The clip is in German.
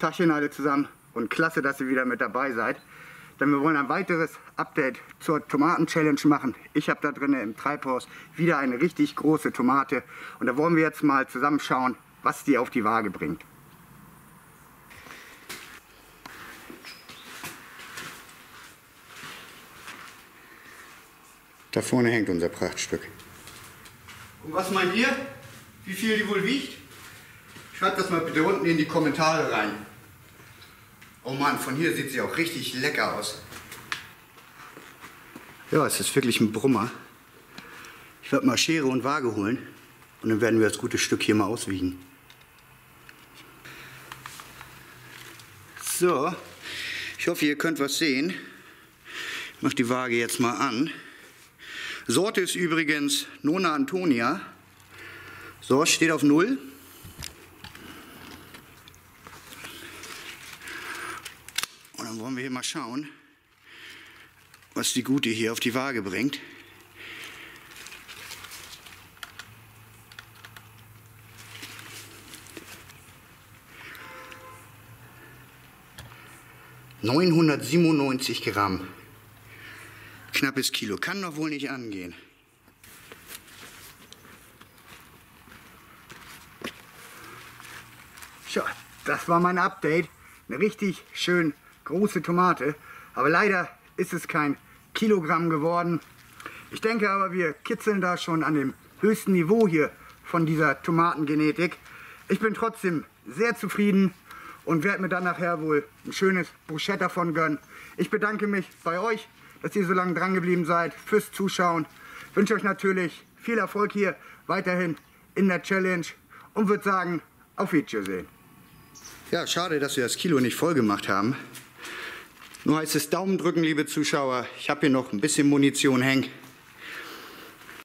Tagchen alle zusammen und klasse, dass ihr wieder mit dabei seid. Denn wir wollen ein weiteres Update zur Tomaten-Challenge machen. Ich habe da drinnen im Treibhaus wieder eine richtig große Tomate und da wollen wir jetzt mal zusammen schauen, was die auf die Waage bringt. Da vorne hängt unser Prachtstück. Und was meint ihr? Wie viel die wohl wiegt? Schreibt das mal bitte unten in die Kommentare rein. Oh Mann, von hier sieht sie auch richtig lecker aus. Ja, es ist wirklich ein Brummer. Ich werde mal Schere und Waage holen und dann werden wir das gute Stück hier mal auswiegen. So, ich hoffe, ihr könnt was sehen. Ich mache die Waage jetzt mal an. Sorte ist übrigens Nona Antonia. So, steht auf 0. Und dann wollen wir hier mal schauen, was die Gute hier auf die Waage bringt. ...997 Gramm. Knappes Kilo. Kann doch wohl nicht angehen. Tja, das war mein Update. Eine richtig schön große Tomate. Aber leider ist es kein Kilogramm geworden. Ich denke aber, wir kitzeln da schon an dem höchsten Niveau hier von dieser Tomatengenetik. Ich bin trotzdem sehr zufrieden und werde mir dann nachher wohl ein schönes Bruschetta davon gönnen. Ich bedanke mich bei euch, dass ihr so lange dran geblieben seid, fürs Zuschauen. Ich wünsche euch natürlich viel Erfolg hier weiterhin in der Challenge und würde sagen, auf Wiedersehen. Ja, schade, dass wir das Kilo nicht voll gemacht haben. Nur heißt es Daumen drücken, liebe Zuschauer. Ich habe hier noch ein bisschen Munition hängen.